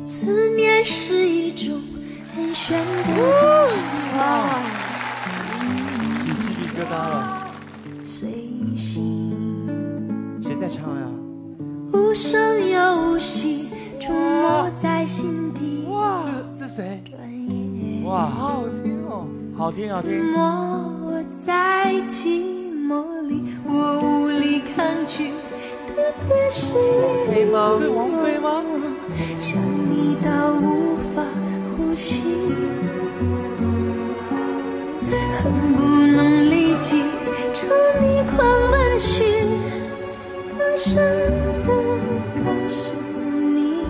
思念是一种很玄的哇，起鸡皮疙瘩了。 随心， 谁在唱呀？ 无声又无息，触摸在心底。 哇，这谁？哇，好好听哦，好听好听。 我在寂寞里，我无力抗拒的别是王菲吗？是王菲吗？ 想你到无法呼吸，恨不能立即朝你狂奔去，大声地告诉你，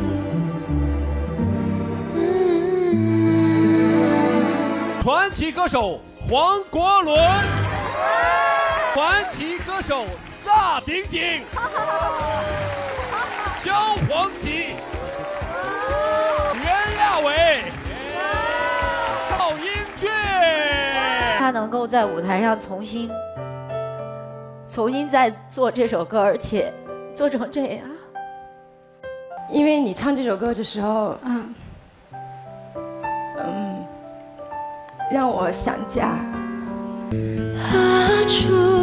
传奇歌手黄国伦，传奇歌手萨顶顶，萧煌奇，袁娅维，赵英俊。 他能够在舞台上重新再做这首歌，而且做成这样。 因为你唱这首歌的时候，让我想家。 出